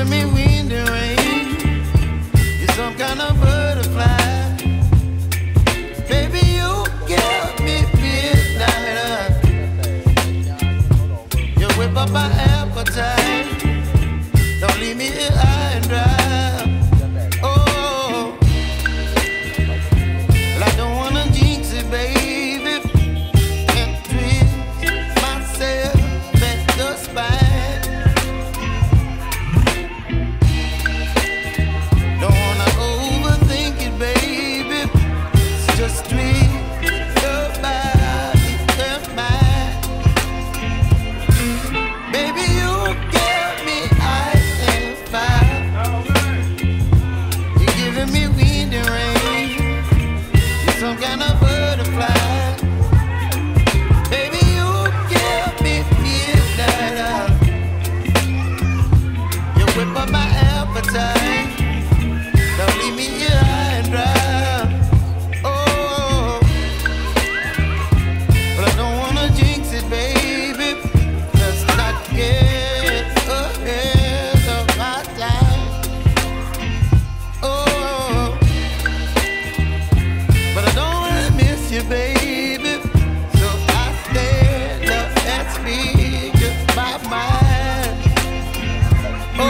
giving me wind and rain. You're some kind of butterfly. Baby, you give me midnight. You whip up my appetite. Don't leave me here high and dry. Oh, well, I don't wanna jinx it, baby. Can't twist myself at the spine. Don't wanna overthink it, baby. It's just twist your body and mine. Baby, you give me ice and fire. You're giving me wind and rain. You're some kind of butterfly. Baby, you give me midnight. You whip up my appetite. Don't leave me here high and dry. Oh, but I don't wanna jinx it, baby. Let's not get ahead of my time. Oh, but I don't wanna miss you, baby. So I stand up and speak my mind. Oh.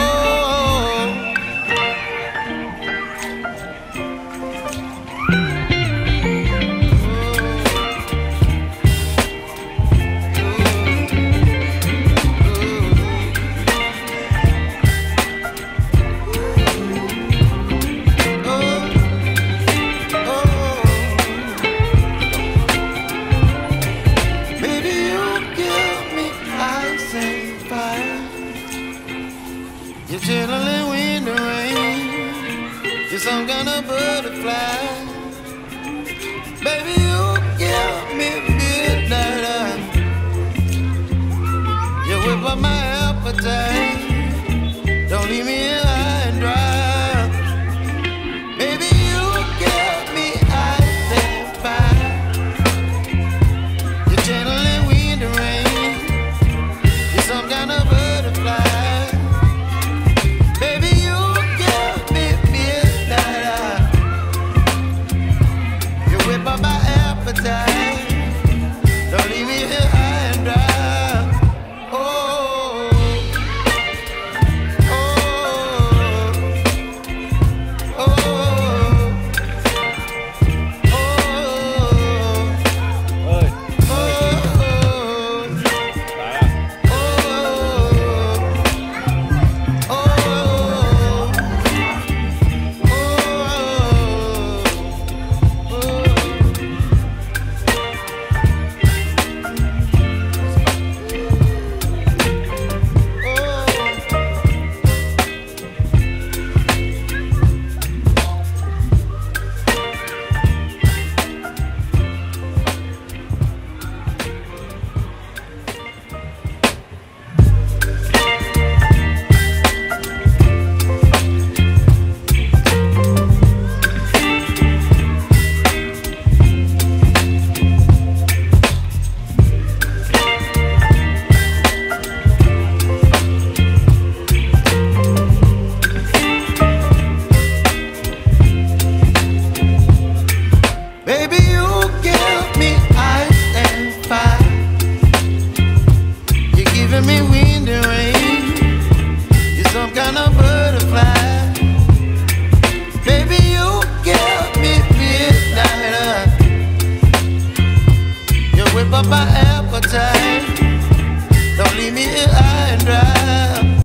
Baby, you give me ice and fire. You're chilling wind and rain. You're some kind of butterfly. Baby, you give me midnight. You whip up my appetite. Don't leave me